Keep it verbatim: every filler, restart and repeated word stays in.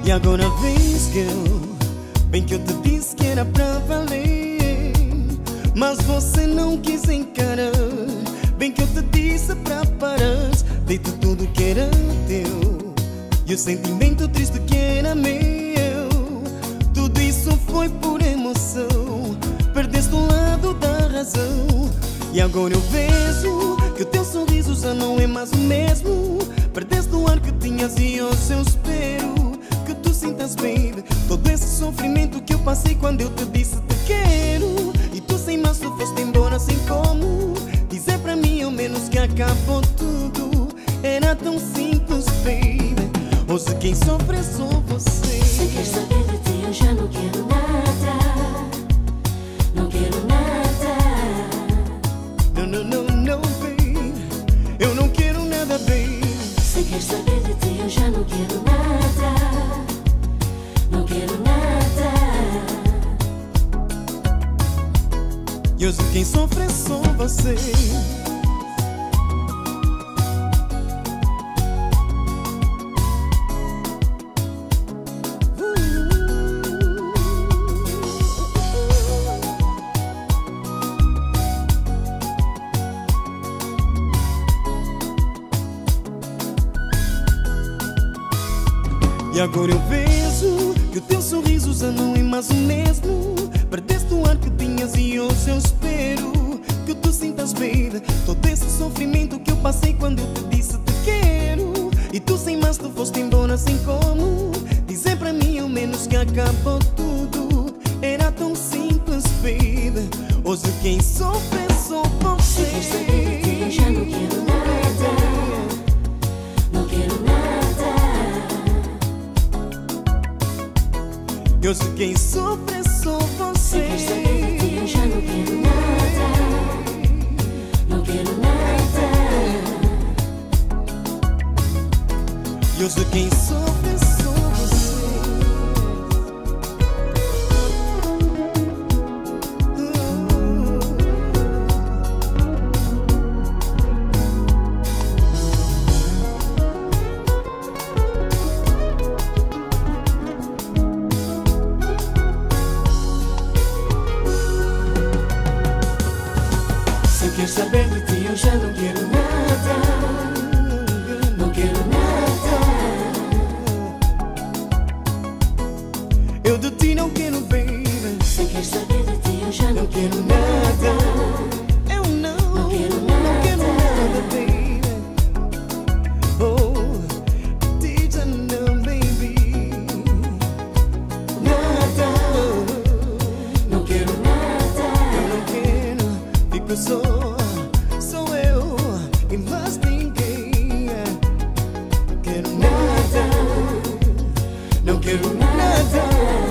E agora vês que eu, bem que eu te disse que era pra valer, mas você não quis encarar. Bem que eu te disse pra parar, dei-te tudo que era teu e o sentimento triste que era meu. Tudo isso foi por emoção, perdeste o lado da razão. E agora eu vejo que o teu sorriso já não é mais o mesmo. Perdeste o ar que tinhas e hoje eu espero que tu sintas, baby, todo esse sofrimento que eu passei quando eu te disse te quero. E tu sem mais tu foste embora assim como dizer pra mim ao menos que acabou tudo. Era tão simples, baby. Hoje quem sofre é só você. Se quer saber de ti eu já não quero nada. Não quero nada. Não, não, não, não, baby. Eu não quero nada, baby. Se quer saber de ti eu já não quero nada. Não quero nada. E hoje quem sofre é só você. E agora eu vejo que o teu sorriso já não é mais o mesmo. Perdeste o ar que tinhas e hoje eu espero que tu sintas, baby, todo esse sofrimento que eu passei quando eu te disse te quero. E tu sem mais tu foste embora assim como dizer pra mim ao menos que acabou tudo. Era tão simples, baby. Hoje quem sofre é só você. Se quer saber de ti eu já não quero nada. Não quero nada. E hoje quem sofre é só você. Se quer saber de ti eu já não quero nada. Não quero nada. E hoje quem sofre é só você. Se quer saber de ti eu já não quero nada. Não quero nada. Eu de ti não quero, baby. Se quer saber de ti eu já não Não quero quero nada. nada. Eu não, Não quero não quero nada. nada, baby. Oh, ti já não, baby. Nada. Não quero nada. Eu não quero, fico só, sou eu e mais ninguém. Não quero nada. Não quero nada.